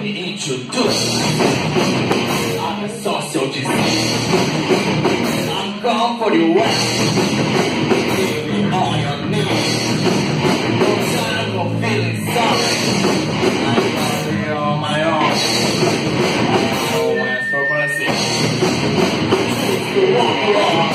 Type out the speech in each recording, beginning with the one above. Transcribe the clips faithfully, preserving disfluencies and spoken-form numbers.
me introduce. I'm a social disease. I'm gone for the west. Give me all your needs. No time for feeling sorry. I'm gonna be on my own. I don't ask for mercy. Choose to walk along.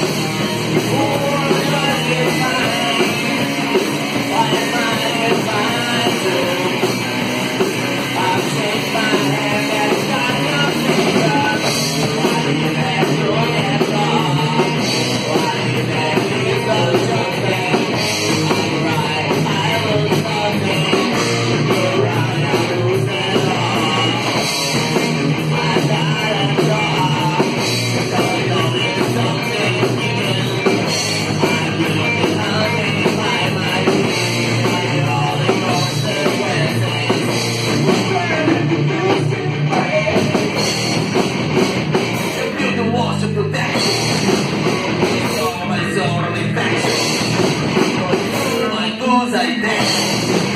Oh, God is mine. Why am I in my room? I've changed my hand and got nothing done. Why do you have to get wrong? Why do you have to be so jumping? I'm right, I lose nothing. You're right, I lose it all. I got a job. Don't know if something new. I'm losing nothing by my feet. Like all the consequences. Build the walls of protection. It's all my soul infection. My goals I dance.